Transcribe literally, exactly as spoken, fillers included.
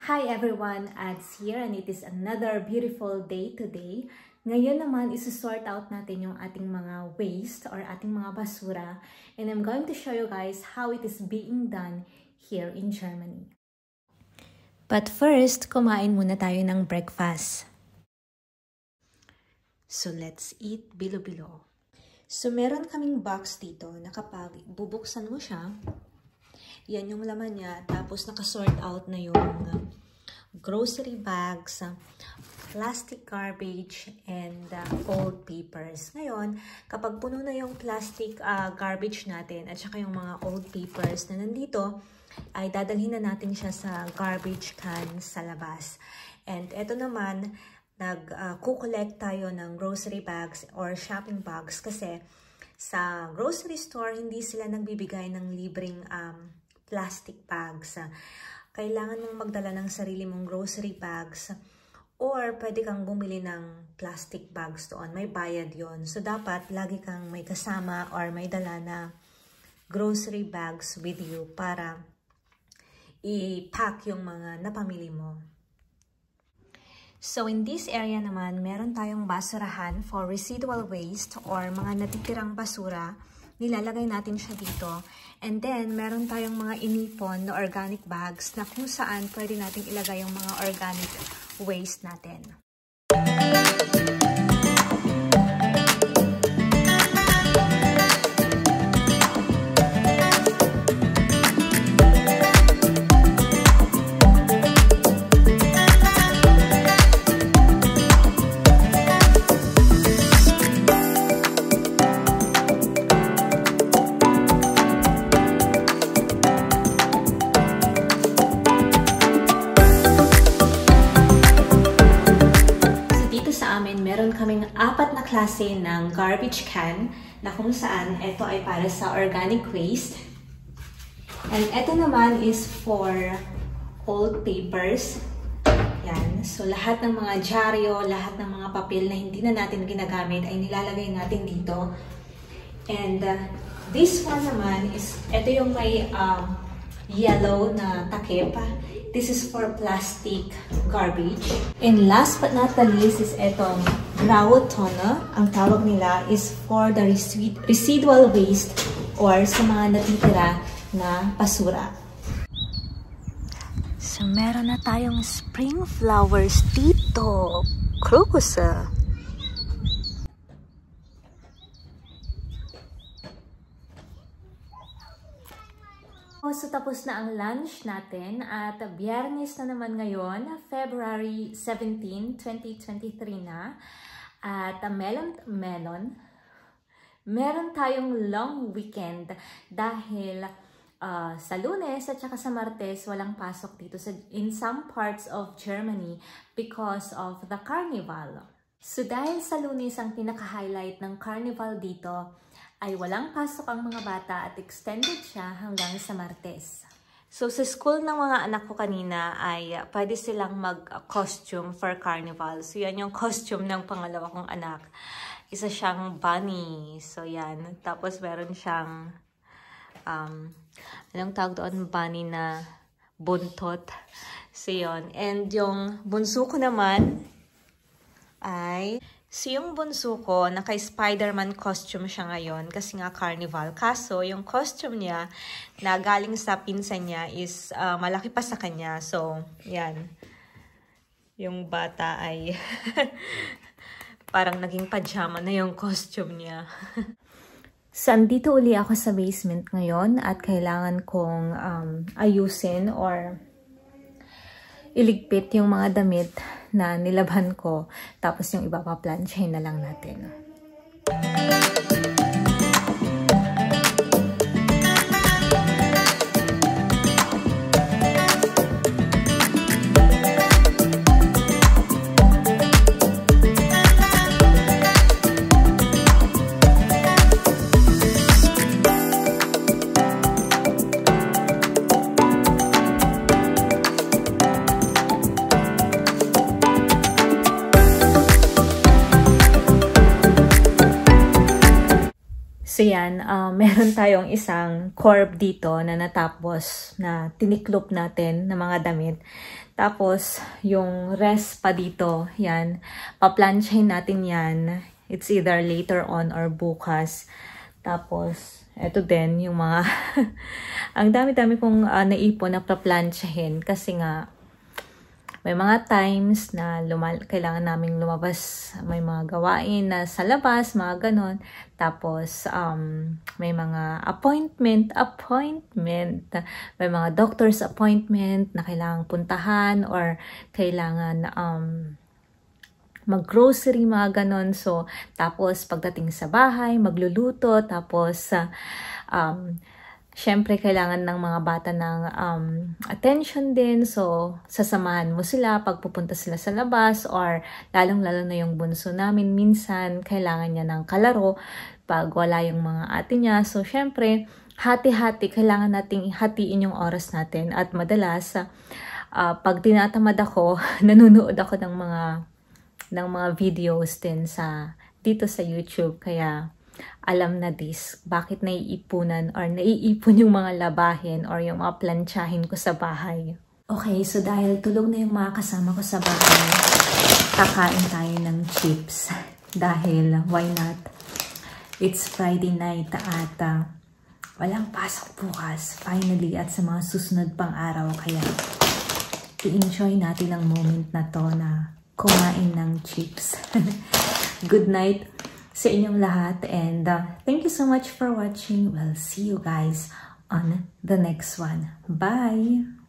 Hi everyone, Ads here, and it is another beautiful day today. Ngayon naman, isusort out natin yung ating mga waste or ating mga basura. And I'm going to show you guys how it is being done here in Germany. But first, kumain muna tayo ng breakfast. So let's eat bilo-bilo. So meron kaming box dito na kapag bubuksan mo siya, yan yung laman niya, tapos nakasort out na yung grocery bags, plastic garbage, and uh, old papers. Ngayon, kapag puno na yung plastic uh, garbage natin at saka yung mga old papers na nandito, ay dadalhin na natin siya sa garbage can sa labas. And eto naman, nag-collect uh, tayo ng grocery bags or shopping bags kasi sa grocery store, hindi sila nagbibigay ng libreng um, plastic bags. Kailangan mong magdala ng sarili mong grocery bags or pwede kang bumili ng plastic bags doon. May bayad yon. So, dapat lagi kang may kasama or may dala na grocery bags with you para i-pack yung mga napamili mo. So, in this area naman, meron tayong basurahan for residual waste or mga natitirang basura. Nilalagay natin siya dito. And then, meron tayong mga inipon na organic bags na kung saan pwede natin ilagay yung mga organic waste natin. Meron kaming apat na klase ng garbage can na kung saan ito ay para sa organic waste. And ito naman is for old papers. Yan. So, lahat ng mga dyaryo, lahat ng mga papel na hindi na natin ginagamit ay nilalagay natin dito. And uh, this one naman is, ito yung may um, yellow na takip. This is for plastic garbage. And last but not the least is itong Grautonne. Ang tawag nila is for the residual waste or sa mga natitira na basura. So meron na tayong spring flowers dito. Crocus. So, tapos na ang lunch natin at Biyernes na naman ngayon, February seventeenth, twenty twenty-three na. At melon, melon, meron tayong long weekend dahil uh, sa Lunes at saka sa Martes walang pasok dito sa, in some parts of Germany because of the carnival. So, dahil sa Lunes ang pinaka-highlight ng carnival dito, ay walang pasok ang mga bata at extended siya hanggang sa Martes. So, sa school ng mga anak ko kanina ay uh, pwede silang mag-costume for carnival. So, yan yung costume ng pangalawa kong anak. Isa siyang bunny. So, yan. Tapos, meron siyang um, anong tawag doon? Bunny na buntot. So, yun. And yung bunso ko naman ay... So, yung bunso ko, naka-Spider-Man costume siya ngayon kasi nga carnival. Kaso, yung costume niya na galing sa pinsan niya is uh, malaki pa sa kanya. So, yan. Yung bata ay parang naging pajama na yung costume niya. So, andito uli ako sa basement ngayon at kailangan kong um, ayusin or iligpit yung mga damit na nilabhan ko, tapos yung iba pa plansyahin na lang natin. So yan, uh, meron tayong isang corb dito na natapos na tiniklop natin ng mga damit. Tapos, yung rest pa dito, yan. Paplansyahin natin yan. It's either later on or bukas. Tapos, eto din, yung mga... ang dami-dami kong uh, naipon na paplansyahin. Kasi nga, may mga times na lumal kailangan naming lumabas. May mga gawain na sa labas, mga ganon. Tapos, um, may mga appointment, appointment. May mga doctor's appointment na kailangan puntahan or kailangan um, mag-grocery, mga ganon. So, tapos pagdating sa bahay, magluluto. Tapos, uh, um, syempre, kailangan ng mga bata ng um, attention din. So, sasamahan mo sila pag pupunta sila sa labas or lalong-lalo na yung bunso namin. Minsan, kailangan niya ng kalaro pag wala yung mga ate niya. So, syempre, hati-hati, kailangan nating hatiin yung oras natin. At madalas, uh, pag tinatamad ako, nanonood ako ng mga, ng mga videos din sa, dito sa YouTube. Kaya, alam na this, bakit naiipunan or naiipon yung mga labahin or yung mga plantsahin ko sa bahay. Okay, so dahil tulog na yung mga kasama ko sa bahay, kakain tayo ng chips. Dahil, why not? It's Friday night at uh, walang pasok bukas, finally, at sa mga susunod pang araw. Kaya, i-enjoy natin ang moment na to na kumain ng chips. Good night sa inyong lahat, and uh, thank you so much for watching. We'll see you guys on the next one. Bye!